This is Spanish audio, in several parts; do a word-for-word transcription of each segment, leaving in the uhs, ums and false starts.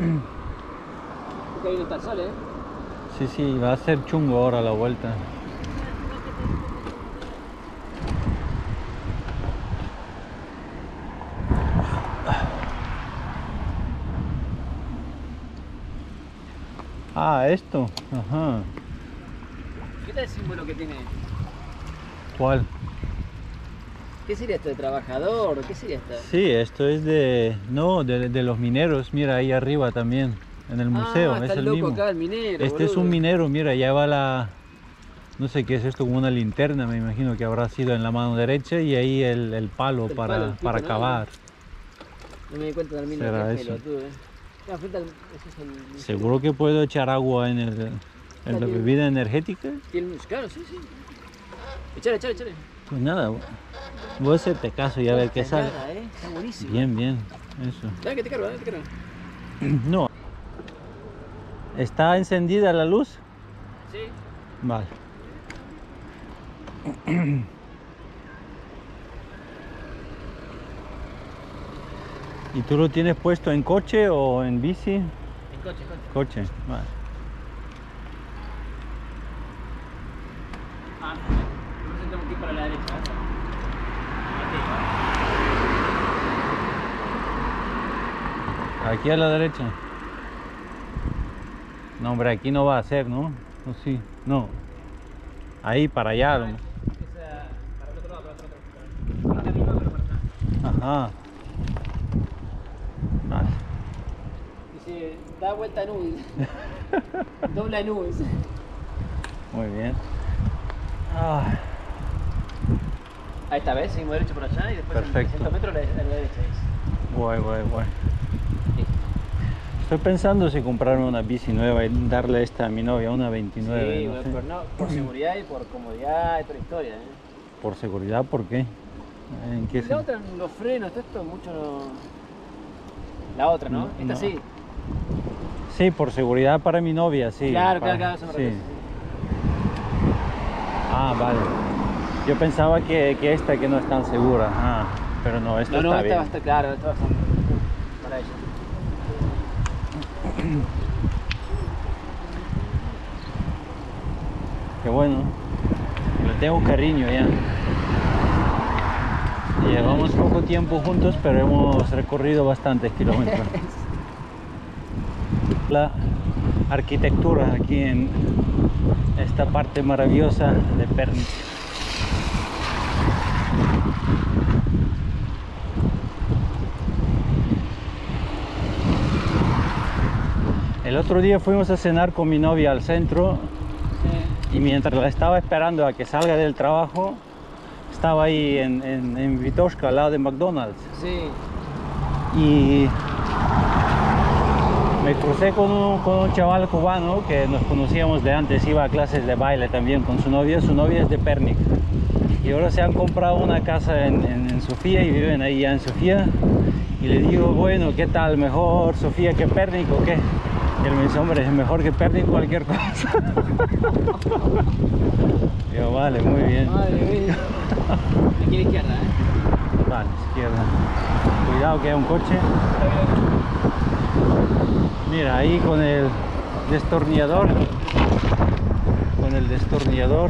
Porque ahí no está el sol, ¿eh? Sí, sí, va a ser chungo ahora la vuelta. Ah, esto. Ajá. ¿Qué tal el símbolo que tiene? ¿Cuál? ¿Qué sería esto de trabajador? ¿Qué sería esto? Sí, esto es de... No, de, de los mineros. Mira, ahí arriba también. En el museo, Ah, es está el loco mismo. acá el minero, Este es un boludo. minero, mira, ya va la... No sé qué es esto, como una linterna, me imagino que habrá sido en la mano derecha y ahí el, el palo El para, palo, el pico, para ¿no? cavar. No me di cuenta del mino Será que es eso. pelotudo, eh. Ah, frente al- ese es el- Seguro que puedo echar agua en, el, en la Está bien. bebida energética. Tiene- Claro, sí, sí. Echale, echale, echale. Pues nada, voy a hacerte caso y a ver qué sale. Nada, eh. Está buenísimo. Bien, bien, eso. Dale que te cargo, dale que te cargo. No. ¿Está encendida la luz? Sí. Vale. ¿Y tú lo tienes puesto en coche o en bici? En coche, coche. Coche, vale. Ah, entonces tengo que ir para la derecha. ¿eh? Aquí a la derecha. No, hombre, aquí no va a ser, ¿no? ¿O sí? No. Ahí, para allá. ¿no? Esa, para el otro lado, para el otro lado. Para la misma, pero para acá. Ajá. Vale. Dice, da vuelta a nubes. Dobla nubes. Muy bien. Ah, Ahí está, ¿ves? Seguimos derecho por allá y después Perfecto. en trescientos metros a la, a la derecha. ¿ves? guay, guay, guay. Sí. Estoy pensando si comprarme una bici nueva y darle esta a mi novia, una veintinueve. Sí, no bueno, sé. pero no, por seguridad y por comodidad y toda la historia, ¿eh? Por seguridad, ¿por qué? ¿En qué Y la sen- otra, los frenos, todo esto, mucho no... La otra, ¿no? No, Esta no. sí. Sí, por seguridad para mi novia, sí. Claro, para- claro, claro, eso me sí. refiero. Ah, vale. Yo pensaba que, que esta que no es tan segura. Ah, pero no, esta No, no, está esta bien. va a estar claro, esta va a estar para ella. Qué bueno. Le tengo cariño ya. Llevamos poco tiempo juntos, pero hemos recorrido bastantes kilómetros. La arquitectura aquí en esta parte maravillosa de Pernik. El otro día fuimos a cenar con mi novia al centro y mientras la estaba esperando a que salga del trabajo, estaba ahí en, en, en Vitoshka, al lado de McDonald's. Sí. Y me crucé con un, con un chaval cubano que nos conocíamos de antes, iba a clases de baile también con su novia. Su novia es de Pernik y ahora se han comprado una casa en, en, en Sofía y viven ahí ya en Sofía. Y le digo, bueno, ¿qué tal? ¿Mejor Sofía que Pernik o qué? Y él me dice, hombre, es mejor que Pernik cualquier cosa. Digo, vale, muy bien. Madre mía. Aquí a la izquierda, ¿eh? Vale, izquierda. Cuidado que hay un coche. Mira, ahí con el destornillador. Con el destornillador.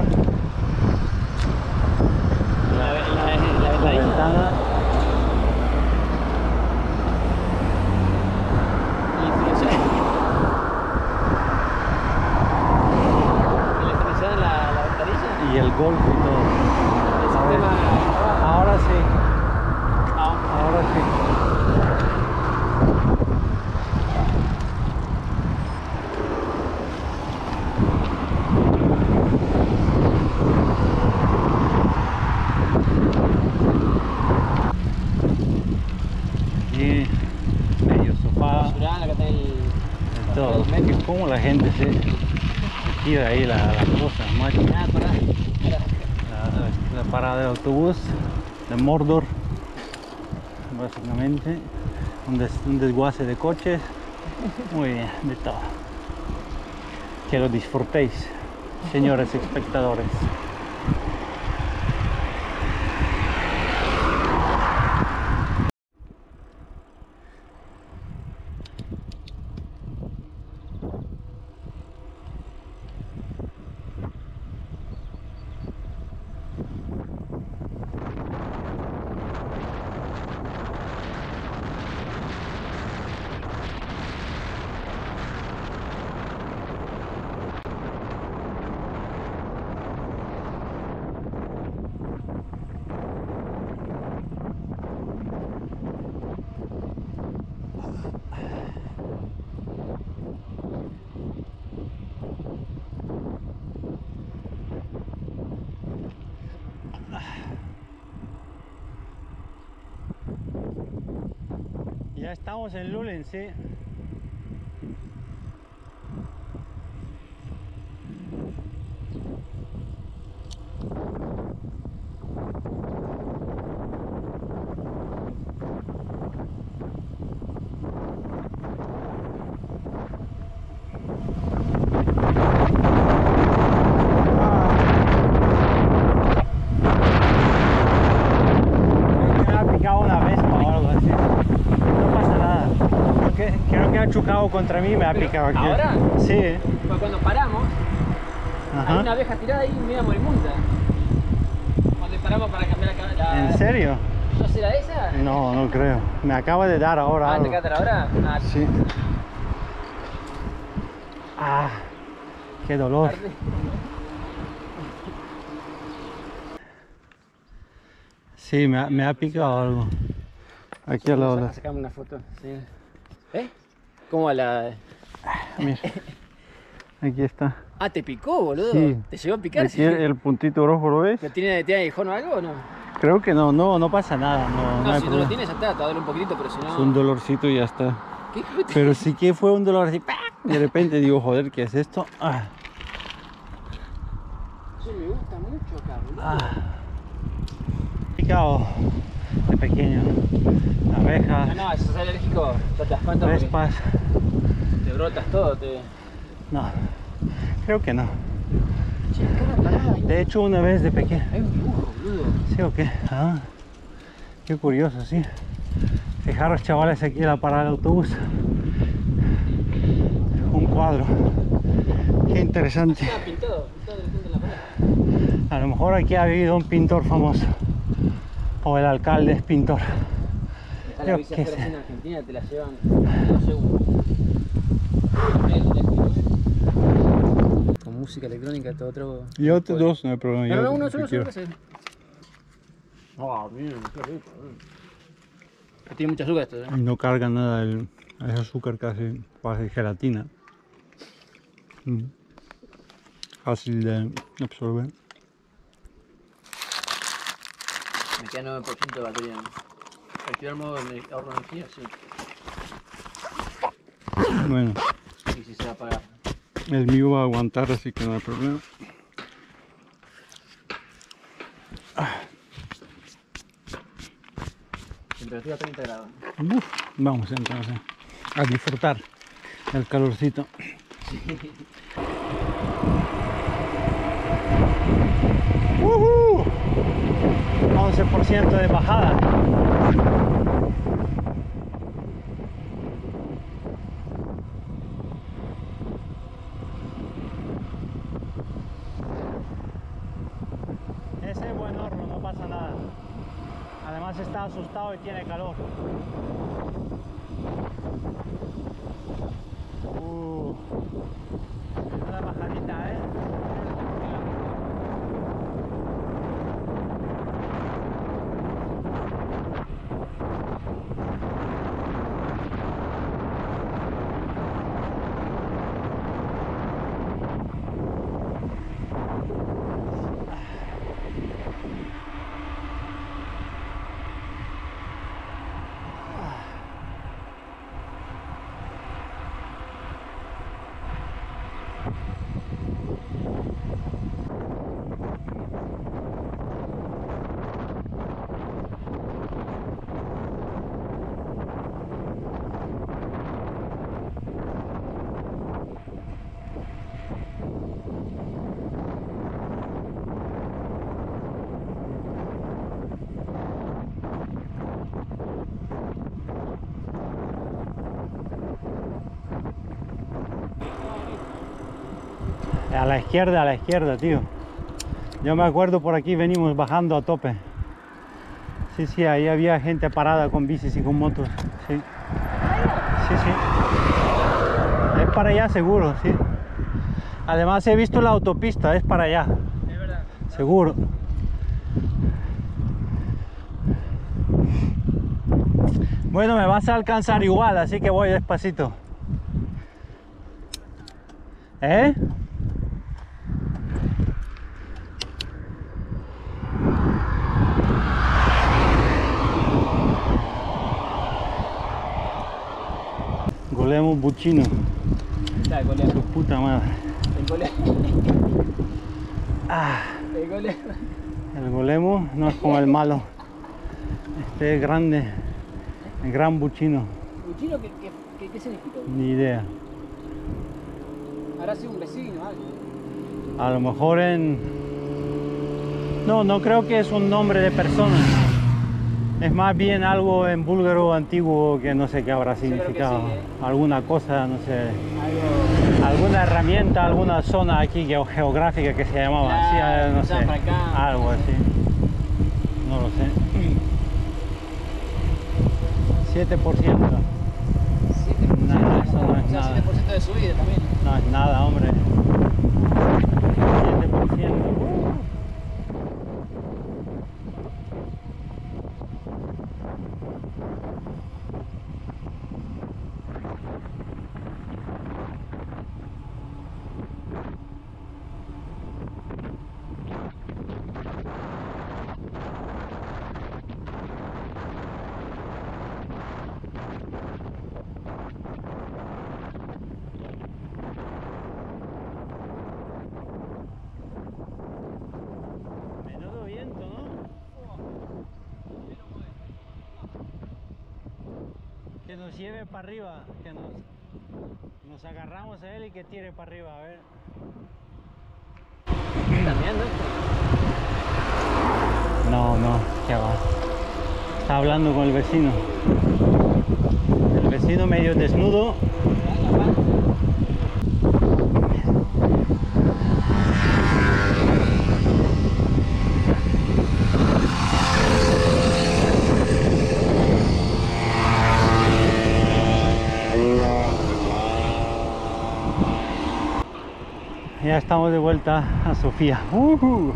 La, la, la, la, La ventana. Y le actualizaron la, la ventanilla. Y el golf y todo. El A ver. sistema. Ahora sí, Ah, ahora sí. Aquí medio sofá, Surán, acá está el. de todo. Como la gente se tira ahí la, la cosa, macho. Ah, pará. Pará. La, la parada de autobús de Mordor, básicamente un, des, un desguace de coches. Muy bien, de todo. Que lo disfrutéis, señores espectadores. Ya estamos en Lulen, sí. Chocado contra mí, me ha picado aquí. ¿Ahora? Sí. Pues cuando paramos, Ajá. hay una abeja tirada ahí media moribunda. Cuando paramos para cambiar la cámara. ¿En serio? ¿No será esa? No, no creo. Me acaba de dar ahora. Ah, algo. ¿te acaba de dar ahora? Ah, sí. Ah, qué dolor. Tarde. Sí, me ha, me ha picado algo. Aquí al lado. Vamos a sacarme una foto. Sí. ¿Eh? ¿Cómo va la...? Mira, aquí está. Ah, ¿te picó, boludo? Sí. ¿Te llegó a picar? Aquí el, el puntito rojo, ¿lo ves? ¿Pero tiene, tiene aguijón o algo o no? Creo que no, no, no pasa nada. No, No, no hay si no problema. lo tienes ya está, te va a doler un poquito, pero si no... Es un dolorcito y ya está. ¿Qué hijo de- Pero sí que fue un dolor así. ¡pac! De repente digo, joder, ¿qué es esto? Ah. Sí, me gusta mucho acá, boludo. Ah. Picado de pequeño. Abejas, No, no, si sos alérgico, ya te das cuenta porque vespas. te brotas todo, te... No, creo que no. Che, acá una parada, hay un- De hecho, una vez de pequeño. hay un dibujo, boludo. ¿Sí o qué? Ah, qué curioso, sí. Fijaros, chavales, aquí en la parada del autobús. Un cuadro. Qué interesante. Estaba pintado, pintado directamente en la pared. A lo mejor aquí ha vivido un pintor famoso. O el alcalde es pintor. Está Yo la bici qué afuera sé. así en Argentina, te la llevan dos segundos. Con música electrónica, todo otro... Yo te dos, no hay problema. No, yo no, uno te solo, quiero. solo ese. Ah, bien, qué rico. eh. Tiene mucha azúcar esto, ¿eh? Y no carga nada el, el azúcar, casi parece gelatina. Mm. Fácil de absorber. Me queda nueve por ciento de batería. Activar modo de ahorro de energía, sí. Bueno, Y si se va a apagar. el mío va a aguantar, así que no hay problema. Temperatura treinta grados. Uf, vamos entonces a disfrutar del calorcito. ¡Uhú! once por ciento de bajada. Ese es buen horno, no pasa nada. Además está asustado y tiene calor. Uh, una bajadita, ¿eh? A la izquierda, a la izquierda, tío. Yo me acuerdo por aquí venimos bajando a tope. Sí, sí, ahí había gente parada con bicis y con motos. Sí, sí, sí. Es para allá seguro, sí. Además he visto la autopista, es para allá. Es verdad. Seguro. Bueno, me vas a alcanzar igual, así que voy despacito. ¿Eh? Golemo buchino. Está el Su golemo. puta madre. El golemo. Ah, El golemo. el golemo no es como el malo. Este es grande. El gran buchino. ¿Buchino qué, qué, qué, qué significa? Ni idea. Habrá sido un vecino, algo. A lo mejor en... No, no creo que es un nombre de persona. Es más bien algo en búlgaro antiguo que no sé qué habrá creo que significado. sí, ¿eh? Alguna cosa, no sé. Algo. Alguna herramienta, alguna zona aquí geo- geográfica que se llamaba así, Claro, eh, no sé. usaban para acá. Algo así. No lo sé. siete por ciento. siete por ciento. Nada, eso no es O sea, nada. siete por ciento de su vida también. No es nada, hombre. siete por ciento. Menudo viento, ¿no? Que nos lleve para arriba, que nos, nos agarramos a él y que tire para arriba, a ver. También, ¿no? No, no, qué va. Está hablando con el vecino. El vecino medio desnudo. Ya estamos de vuelta a Sofía. Uh-huh.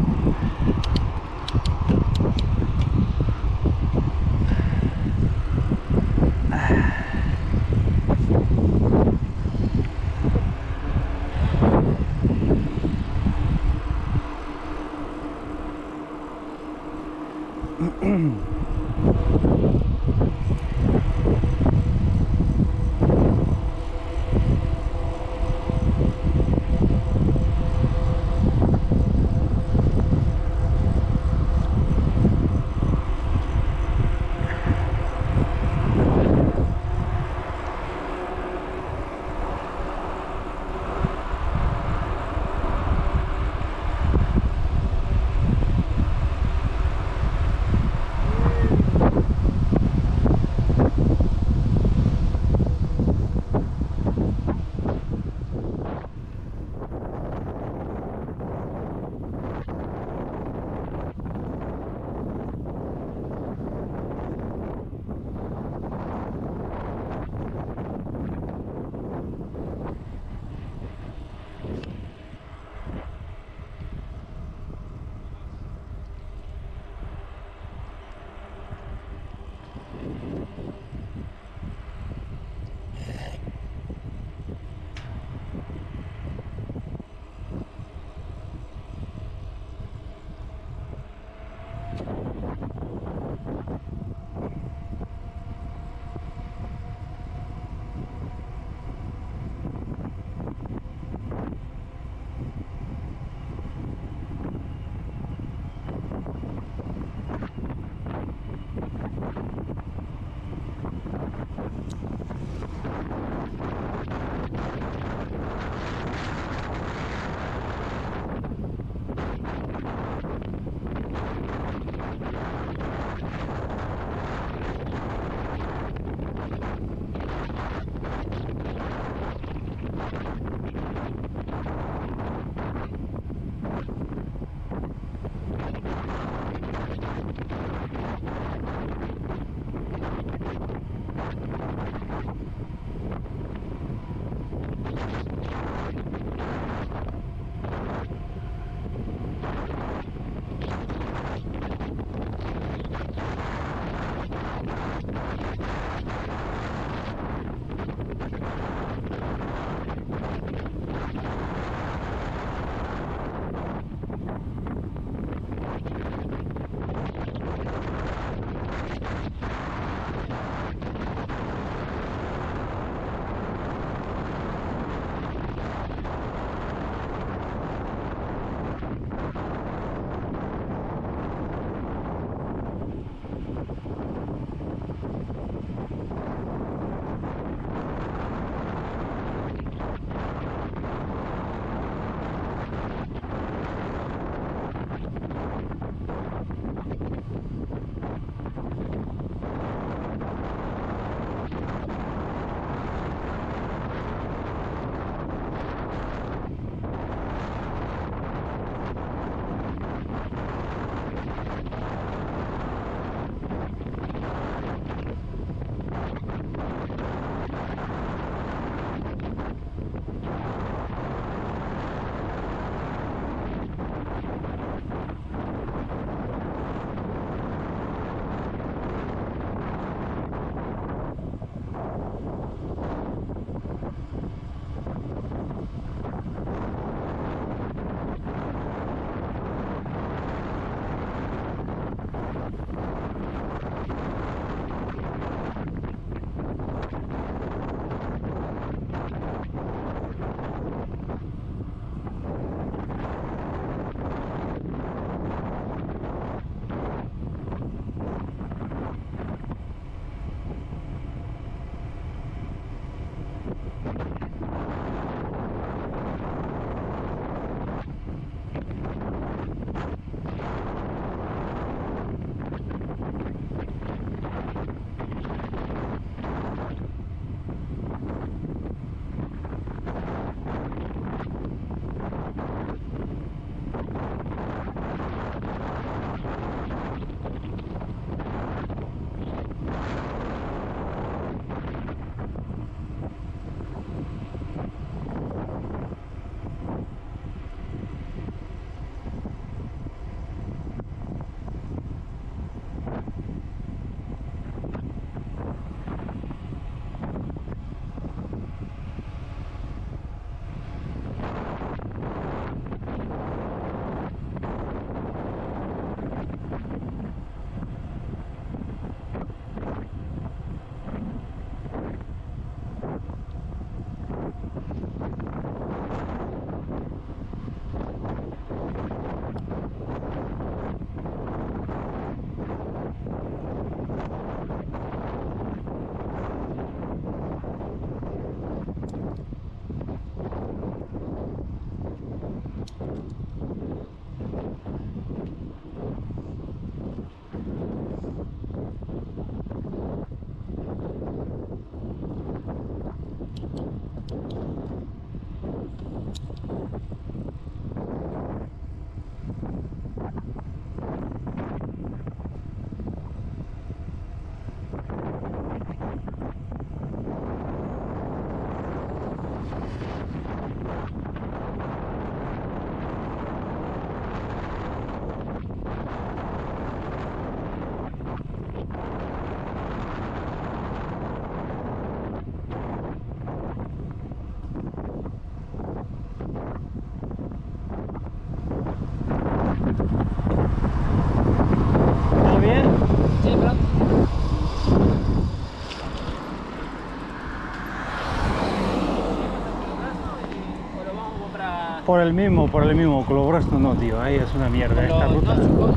Por el mismo, por el mismo, Colobrosto no, tío, ahí es una mierda esta ruta.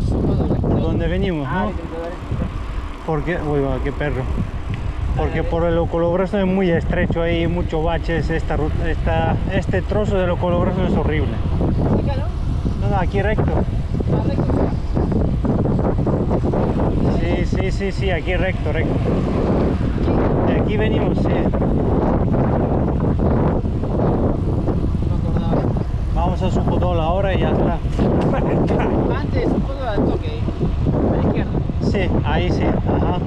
Por donde venimos, ¿no? Porque, uy, va, qué perro. Porque por el Colobrosto es muy estrecho, hay muchos baches, esta ruta, esta, este trozo del Colobrosto es horrible. No, no, aquí recto. Sí, sí, sí, sí, aquí recto, recto. De aquí venimos, sí. Vamos a Sucodol ahora y ya está. Antes, un poco al toque, a la izquierda. Sí, ahí sí, ajá.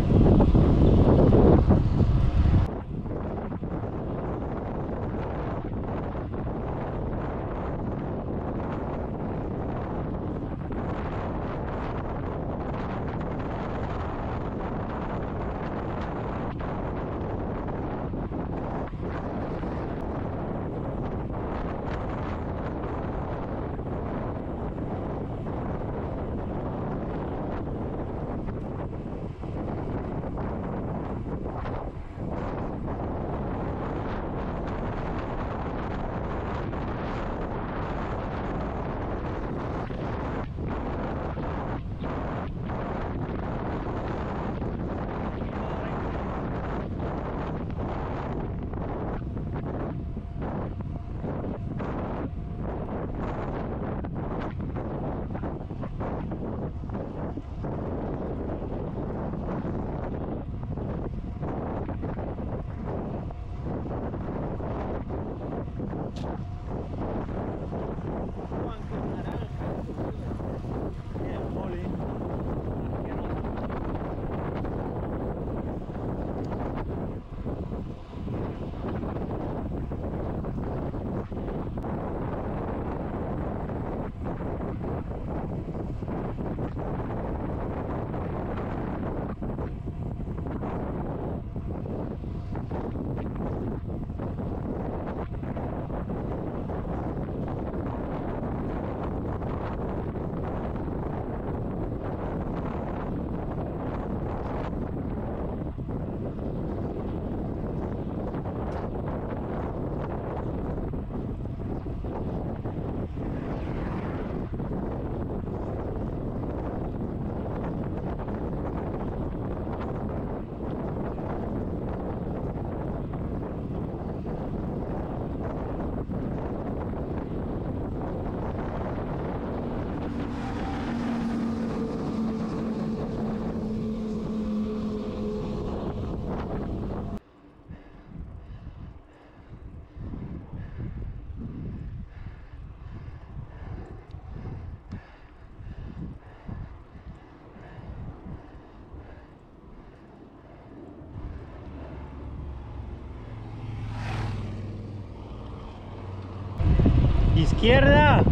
Izquierda.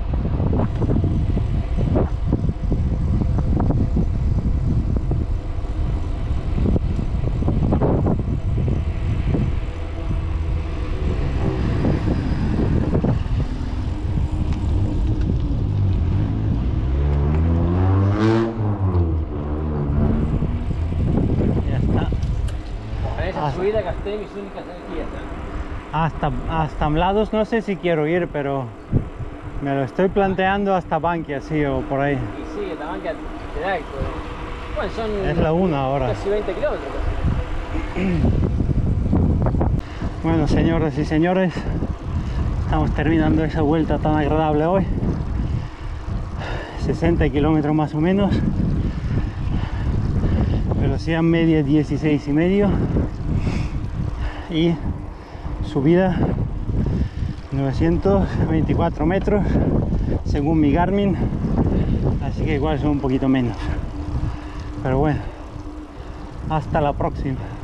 Ya está. En esa Ah. subida gasté mis únicas energías. ¿eh? Hasta, hasta Mlados no sé si quiero ir, pero me lo estoy planteando hasta Bankia, sí, o por ahí. Y sí, la banca te da. Bueno, son Es la una ahora. casi veinte kilómetros. Bueno, señoras y señores, estamos terminando esa vuelta tan agradable hoy. sesenta kilómetros más o menos. Velocidad media dieciséis y medio. Y subida novecientos veinticuatro metros según mi Garmin, así que igual son un poquito menos, pero bueno, hasta la próxima.